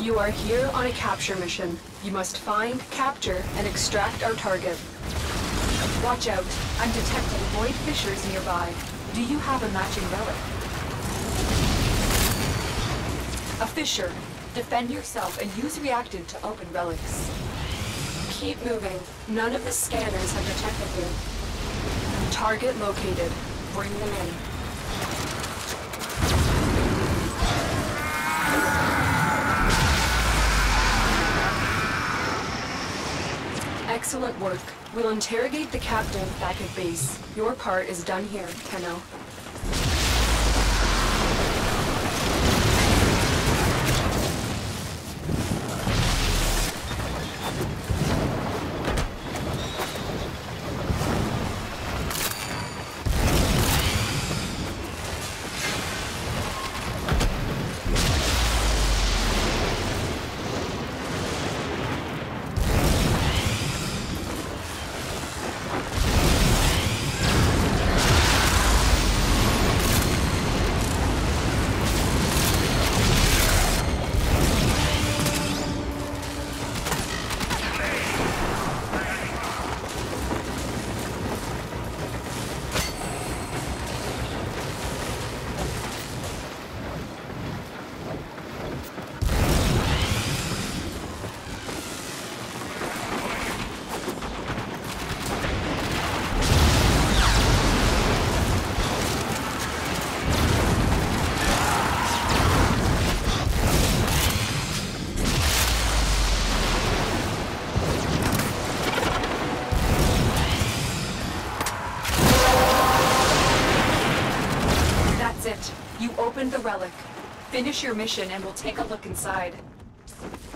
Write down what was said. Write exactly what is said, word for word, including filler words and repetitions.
You are here on a capture mission. You must find, capture, and extract our target. Watch out. I'm detecting void fissures nearby. Do you have a matching relic? A fissure. Defend yourself and use reactant to open relics. Keep moving. None of the scanners have detected you. Target located. Bring them in. Excellent work. We'll interrogate the captain back at base. Your part is done here, Tenno. You opened the relic. Finish your mission and we'll take a look inside.